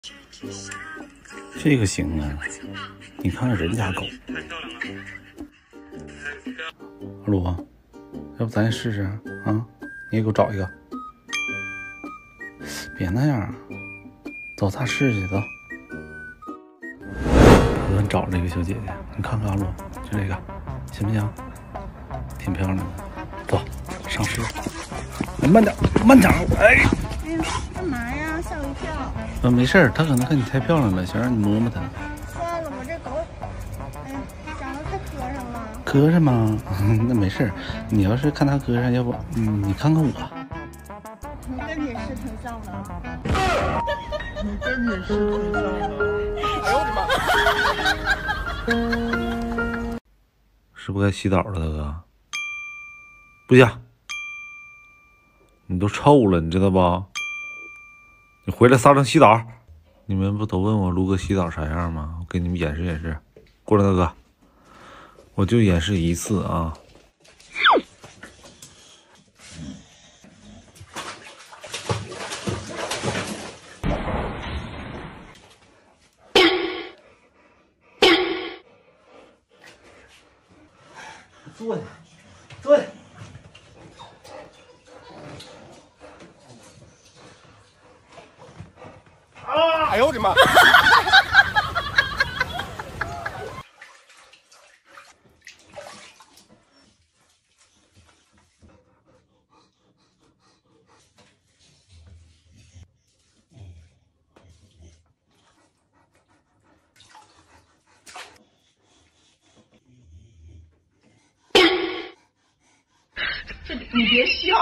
这个行啊，你看看人家狗。阿鲁，要不咱也试试啊？你也给我找一个。别那样，走，咱试去，走。我给你找了一个小姐姐，你看看阿鲁，就这个，行不行？挺漂亮的。走，上市。慢点，慢点，哎。 干嘛呀？吓我一跳。 没事儿，她可能看你太漂亮了，想让你摸摸她。 算了，我这狗，哎，长得太磕碜了。 磕碜吗？那没事儿，你要是看她磕碜，要不你看看我。 你跟你是挺像的。你跟你是挺像的。哎呦我的妈！是不是该洗澡了，大哥？不洗，你都臭了，你知道不？你回来撒上洗澡。你们不都问我卢哥洗澡啥样吗？我给你们演示演示。过来，大哥，我就演示一次啊。坐下，坐下。 哎呦我的妈！ 你别笑。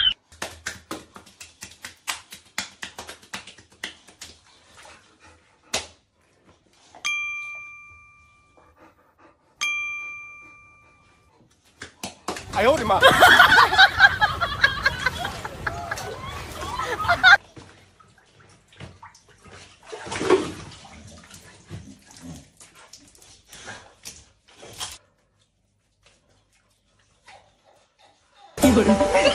哎呦我的妈！ 有人。